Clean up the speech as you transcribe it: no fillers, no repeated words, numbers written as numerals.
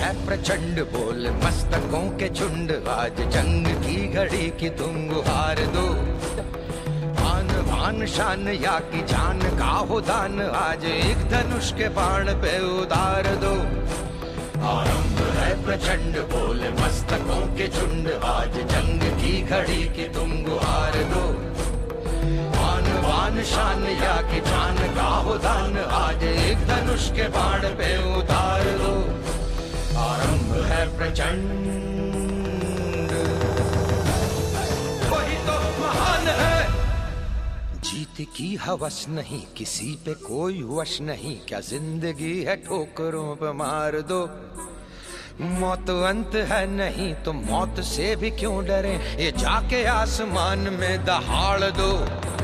प्रचंड बोल मस्तकों के झुंड, आज जंग की घड़ी की तुम गुहार दो। आन बान शान या की जान का हो दान, आज एक धनुष के बाण पे उतार दो। आरंभ है प्रचंड बोल मस्तकों के झुंड, आज जंग की घड़ी की तुम गुहार दो। आन बान शान या की जान का हो दान, आज एक धनुष के बाण पे उतार दो। आरंभ है प्रचंड, वही तो महान है। जीत की हवस नहीं, किसी पे कोई वश नहीं, क्या जिंदगी है ठोकरों पे मार दो। मौत अंत है नहीं तो मौत से भी क्यों डरे, ये जाके आसमान में दहाड़ दो।